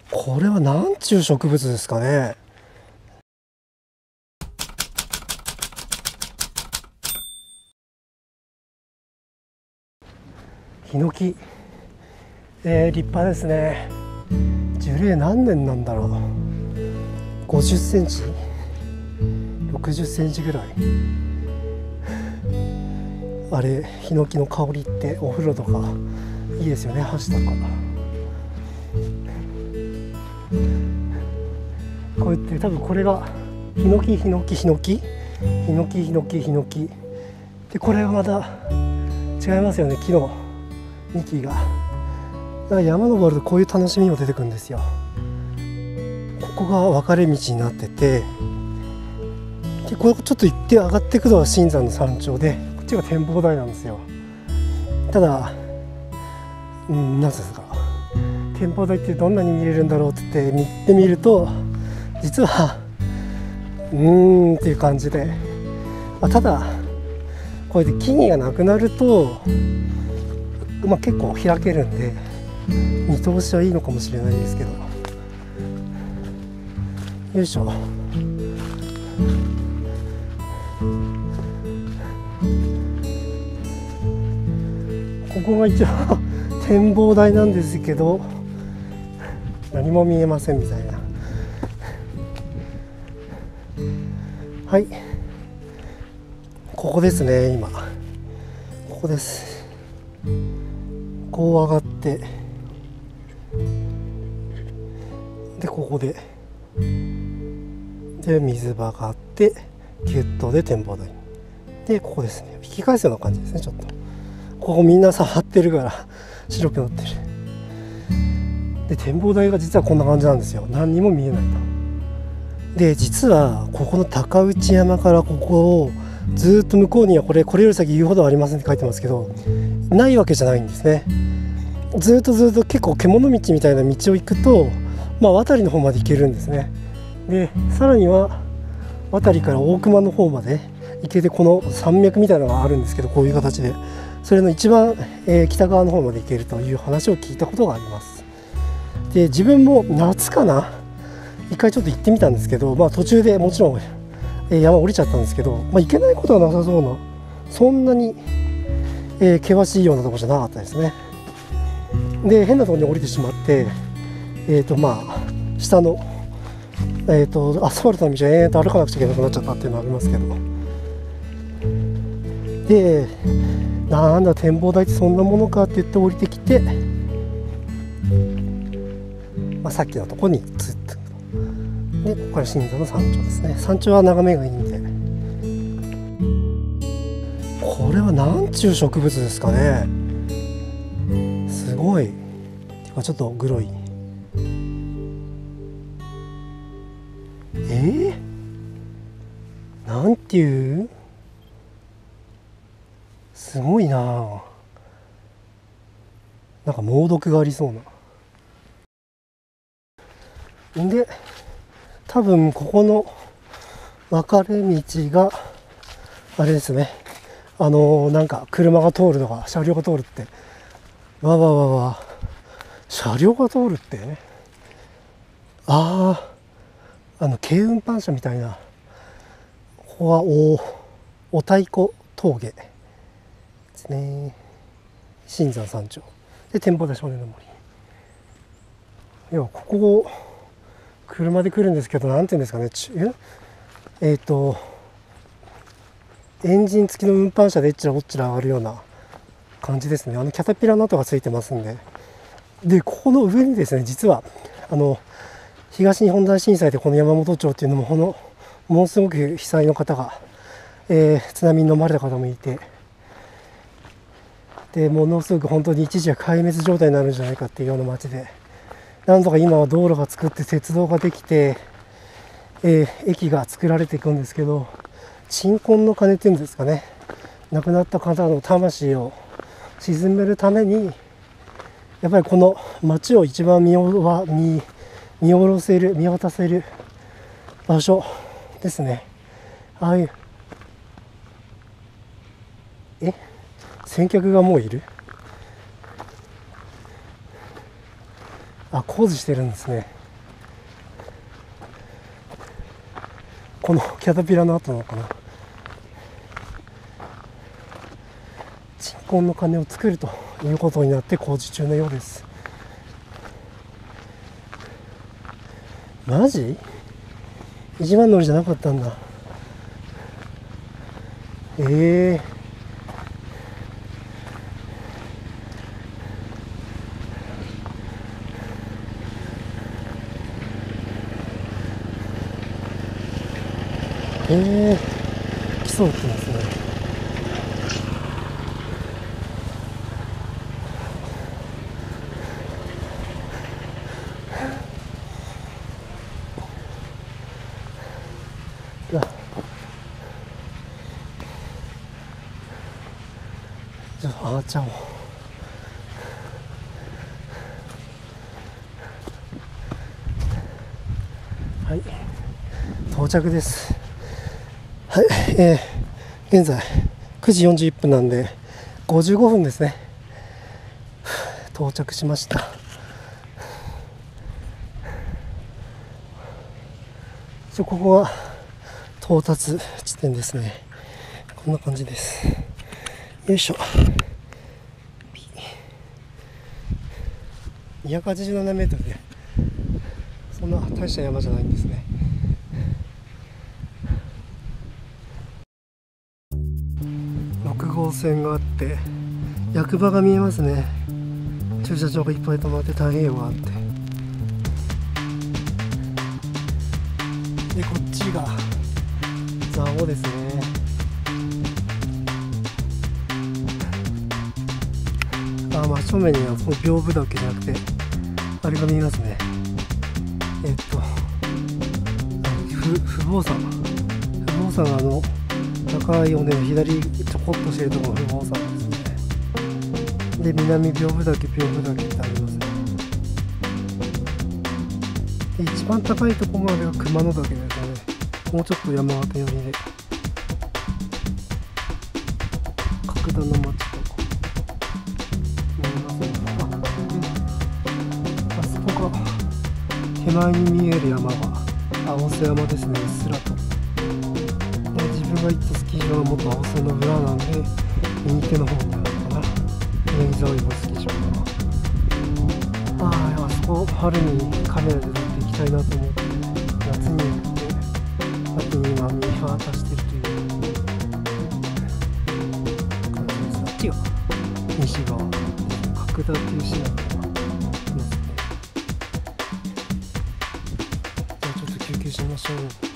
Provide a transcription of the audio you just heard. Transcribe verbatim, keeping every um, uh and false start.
これは何ちゅう植物ですかね。ヒノキ、えー、立派ですね。樹齢何年なんだろう。ごじゅっセンチ、ろくじゅっセンチぐらい。あれ、ヒノキの香りってお風呂とかいいですよね。箸とかこうやって多分これがヒノキヒノキヒノキヒノキヒノキヒノキで、これがまた違いますよね。木の幹が。だから山登るとこういう楽しみも出てくるんですよ。ここが分かれ道になってて、でこれちょっと行って上がっていくのは新山の山頂で、こっちが展望台なんですよ。ただ、うん、なんですか、展望台ってどんなに見れるんだろうって言って見てみると、実はうーんっていう感じで、まあ、ただこうやって木々がなくなると、まあ、結構開けるんで見通しはいいのかもしれないですけど。よいしょ。ここが一応展望台なんですけど、何も見えませんみたいな。はい、ここですね。今ここです。こう上がって、でここでで水場があって、ギュッとで展望台で、ここですね。引き返すような感じですね。ちょっとここみんな触ってるから白くなってる。で展望台が実はこんな感じなんですよ。何にも見えないと。で実はここの高内山からここをずっと向こうにはこれこれより先言うほどありませんって書いてますけど、ないわけじゃないんですね。ずっとずっと結構獣道みたいな道を行くと、まあ、渡りの方まで行けるんですね。でさらには渡りから大熊の方まで行けて、この山脈みたいなのがあるんですけど、こういう形でそれの一番、えー、北側の方まで行けるという話を聞いたことがあります。で自分も夏かな、一回ちょっと行ってみたんですけど、まあ、途中でもちろん、えー、山降りちゃったんですけど、まあ、行けないことはなさそうな、そんなに、えー、険しいようなところじゃなかったですね。で変なところに降りてしまって、えーとまあ、下の、えーとアスファルトの道を延々と歩かなくちゃいけなくなっちゃったっていうのはありますけど、でなんだ展望台ってそんなものかって言って降りてきて、まあ、さっきのところにずっとで、ここから新山の山頂ですね。山頂は眺めがいいんで。これは何ちゅう植物ですかね。すごい。てかちょっとグロい。えー、なんていう、すごいな。なんか猛毒がありそうな。んで多分ここの分かれ道があれですね。あのー、なんか車が通るとか車両が通るって、わわわわ、車両が通るって、ああ、あの軽運搬車みたいな。ここはおお太鼓峠ですね。新山山頂で展望台少年の森。要はここを車で来るんですけど、なんていうんですかね、えっ、ー、とエンジン付きの運搬車でえっちらおっちら上がるような感じですね。あのキャタピラの跡がついてますんで。でここの上にですね、実はあの東日本大震災でこの山本町っていうのも、このものすごく被災の方が、えー、津波に飲まれた方もいて、でものすごく本当に一時は壊滅状態になるんじゃないかっていうような町で、なんとか今は道路が作って鉄道ができて、えー、駅が作られていくんですけど、鎮魂の鐘っていうんですかね、亡くなった方の魂を鎮めるために、やっぱりこの町を一番見下見見下ろせる見渡せる場所ですね。ああいう、え先客がもういる、あ、工事してるんですね。 このキャタピラの後なのかな。鎮魂の鐘を作るということになって工事中のようです。マジ一番乗りじゃなかったんだ。えええー、競ってますね。あ、じゃあ、あーちゃんを。はい、到着です。はい、えー、現在くじよんじゅういっぷんなんでごじゅうごふんですね。到着しました。ここは到達地点ですね。こんな感じです。よいしょ。にひゃくはちじゅうななメートルでそんな大した山じゃないんですね。ろくごうせんがあって役場が見えますね。駐車場がいっぱい止まって太平洋があって、でこっちが蔵王ですね。あ、真正面にはこの屏風岳じゃなくてあれが見えますね。えっと不不動山不動山があの高い尾根の左ちょこっとしてるところの不動山ですね。で南屏風岳屏風岳ってありますね。で一番高いところまでが熊野岳ですね。もうちょっと山形寄りで角田の町とか見えますね。あ、あそこが手前に見える山が青瀬山ですね。うっすらと。で自分が行ったスキー場はもっと青瀬の裏なんで右手の方にあるのかな、宮城沢岩スキー場が。ああ、あそこ春にカメラで撮っていきたいなと思って、夏に行って秋に今見渡してるという感じです。あっちが西側角田っていう市内がいますね。じゃあちょっと休憩しましょう。